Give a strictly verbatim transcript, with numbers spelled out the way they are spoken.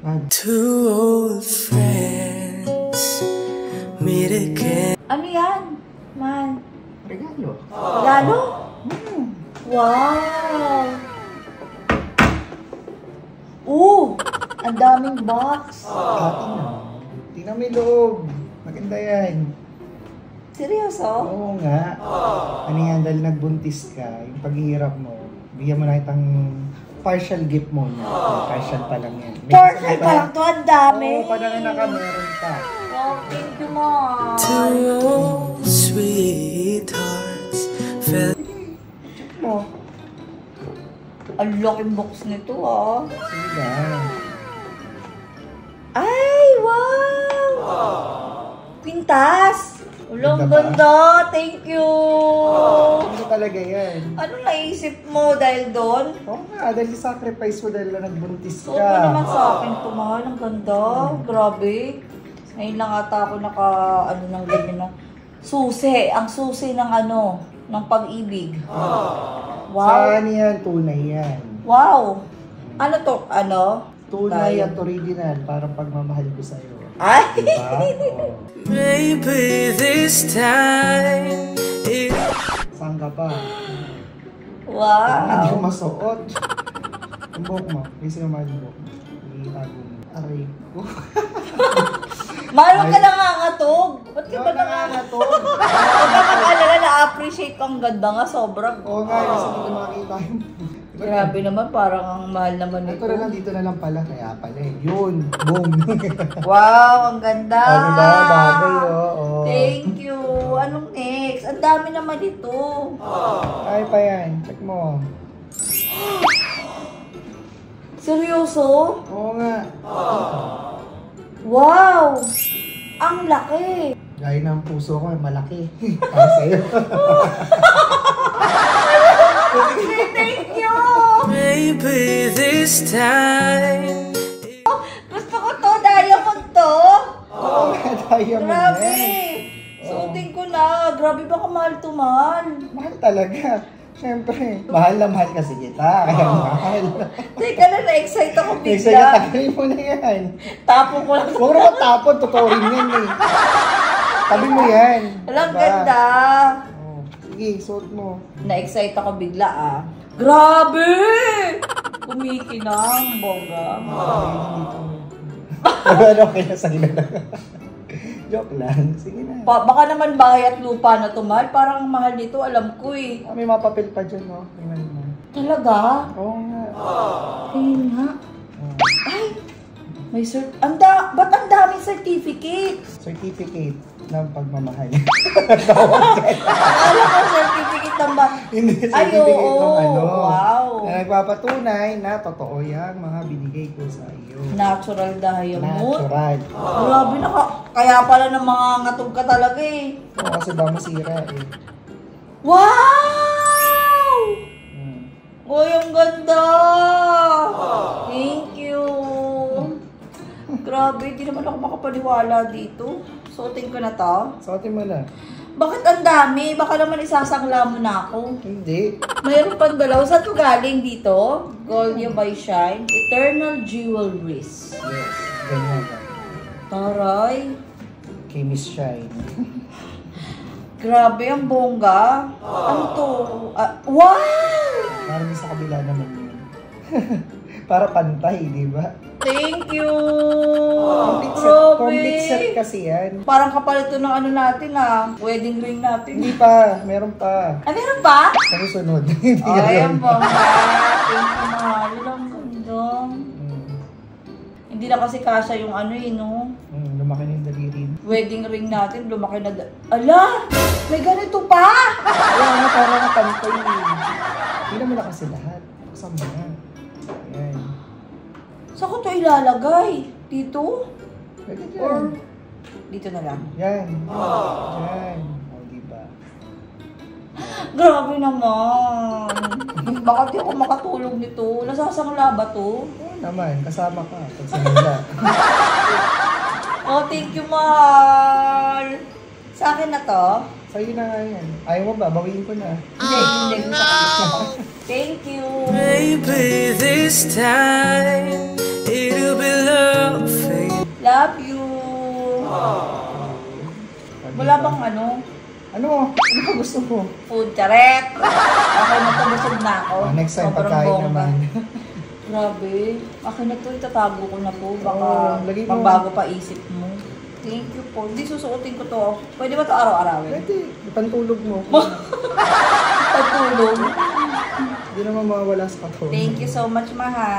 Two old friends meet again. Ano yan? Man. Regalo. Regalo? Hmm. Wow! Oo! Ang daming box. Atin na. Tingnan mo yung loob. Maganda yan. Seryoso? Oo nga. Ano yan, dahil nagbuntis ka, yung paghihirap mo, bigyan mo na itang partial gift mo na. Partial pa lang yan. May Partial kasama pa lang to, ang dami. Oo, panangin na ka, meron pa. Wow, thank you, Mom. Two old sweethearts fell. Check mo. Ang laking box nito, ah. Sige lang. Ay, wow! Pintas! Ulang Ganda ba? ganda! Thank you! Ano talaga yan? Anong naisip mo dahil doon? Oo nga, dahil sacrifice mo dahil na nagbuntis So, ka. ano naman sa akin ito, mahal. Ang ganda. Grabe. Ngayon lang ata ako naka, ano nang ganyan na. Susi. Ang susi ng ano, ng pag-ibig. Wow. Saan yan? Tunay yan. Wow. Ano to? Ano? Tunay Tayo. at original, parang pagmamahal ko sa'yo. Ay! Diba? Oo. Maybe this time it... Saan ka pa? Wow. Hindi ko masuot. Ang buhok mo. Kasi yung mahal mo. Itago mo. Aray ko. Mahal ka nangangatog. Ba't ka ba Wala nangangatog? nga to. Huwag ka mag-alala, na-appreciate ko ang ganda nga, sobrang. Oo nga, kasi hindi ko makakita yung... Grabe naman, parang ang mahal naman Ito ito. na lang, dito na lang pala. Kaya pala eh. Yun. Boom. Wow, ang ganda. Ah, diba? Bagay, oo. Thank you. Anong next? Ang dami naman ito. Ay pa yan. Check mo. Seryoso? Oo nga. Wow! Ang laki. Gaya ng puso ko, malaki. Para sa'yo. Thank you! Maybe this time Gusto ko to, diamond to. Oo nga, tayo mo Grabe. yan. Suotin ko na. Grabe ba kamahal to, mahal? Mahal talaga. Siyempre, mahal na mahal kasi kita. Kaya mahal. Teka na, na-excite ako Kasi bigla. tagalin mo na yan. Tapo ko lang. Huwag na matapon, totoo rin yan eh. Tabi mo yan. Alam, Diba? ganda. Oh, sige, suot mo. Na-excite ako bigla ah. Grabe! Kumikinang, bongga. Ay, dito. Ano kaya sa gila? Joke lang. Sige na. Pa baka naman bahay at lupa na to, mahal. Parang ang mahal nito, alam ko eh. Ah, may mga papel pa dyan, no? Tingnan mo. Talaga? Oo nga. Ayun nga. Oh. Ay! May cert... Anda, ba't ang daming certificates? Certificate ng pagmamahal. Akala ko certificate ng ba? Hindi, Ay, certificate oo. ng ano. Wow. Na nagpapatunay na totoo yung mga binigay ko sa iyo. Natural diamond. Natural. Grabe na ka. Kaya pala ng mga ngatog ka talaga eh. Oo, kasi ba masira eh. Wow! Hmm. Uy, ang ganda! Thank you! Grabe, di naman ako makapaniwala dito. Suotin ko na to. Suotin mo na. Bakit ang dami? Baka naman isasangla mo na ako. Hindi. Mayroon pang dalaw. Saan to galing dito? Goldya by Shine. Eternal Jewelries. Yes, ganyan lang. Taray. Kay Miss Shine. Grabe, ang bongga. Ano to? Ah, wow! Parang sa kabila naman yun. Para pantay, di ba? Thank you! Complete set, Grabe. complete set kasi yan. Parang kapal ito ng ano natin ah. Wedding ring natin. Hindi pa, meron pa. Ah, meron pa? Sa susunod. Hindi Ay, ang yan. bongga. Thank you, mahal. Ang ganda. Mm. Hindi na kasi kasya yung ano eh, no? Mm, lumaki na yung daliri. Wedding ring natin, lumaki na... da- Ala! May ganito pa! Wala na, parang napantay eh. Hindi naman na kasi lahat. Kasama na. Ayan. Saan ko ito ilalagay? Dito? Pwede dyan. Or dito na lang? Yan. Yan. O, diba? Grabe naman. Baka di ako makatulog nito. Nasasangla ba to? Oo naman, kasama ka. Pag sinula. Oh, thank you, mahal. Sa akin na to? Sa'yo na nga yan. Ayaw mo ba? Bawiin ko na. Hindi, hindi. No! Thank you. maybe this time it'll be love. Wala bang ano? Ano? Ano ka gusto mo? Food charet. Okay na to, busog na ako. Ah, next time, Sobrang pagkain bongga. naman. Grabe. Akin na to, itatago ko na po. Baka Oo, lagay mo. magbago pa isip mo. Thank you po. Hindi susuotin ko to. Pwede ba to araw-arawin? Pwede, pantulog mo. Pagtulog. Hindi naman mawawala sa katawan. Thank you so much, mahal.